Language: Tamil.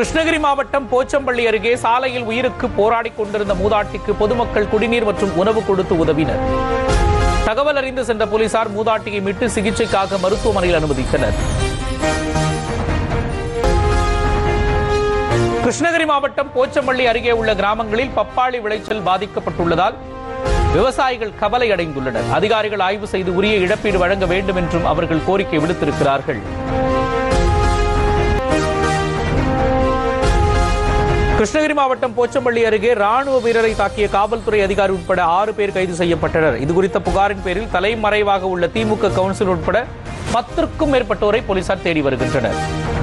கிருஷ்ணகிரி மாவட்டம் போச்சம்பள்ளி அருகே சாலையில் உயிருக்கு போராடிக் கொண்டிருந்த மூதாட்டிக்கு பொதுமக்கள் குடிநீர் மற்றும் உணவு கொடுத்து உதவினர். தகவல் அறிந்து சென்ற போலீசார் மூதாட்டியை மீட்டு சிகிச்சைக்காக மருத்துவமனையில் அனுமதித்தனர். கிருஷ்ணகிரி மாவட்டம் போச்சம்பள்ளி அருகே உள்ள கிராமங்களில் பப்பாளி விளைச்சல் பாதிக்கப்பட்டுள்ளதால் விவசாயிகள் கவலை அடைந்துள்ளனர். அதிகாரிகள் ஆய்வு செய்து உரிய இழப்பீடு வழங்க வேண்டும் என்றும் அவர்கள் கோரிக்கை விடுத்திருக்கிறார்கள். கிருஷ்ணகிரி மாவட்டம் போச்சம்பள்ளி அருகே ராணுவ வீரரை தாக்கிய காவல்துறை அதிகாரி உட்பட 6 பேர் கைது செய்யப்பட்டனர். இதுகுறித்த புகாரின் பேரில் தலைமறைவாக உள்ள திமுக கவுன்சிலர் உட்பட 10க்கும் மேற்பட்டோரை போலீசார் தேடி வருகின்றனர்.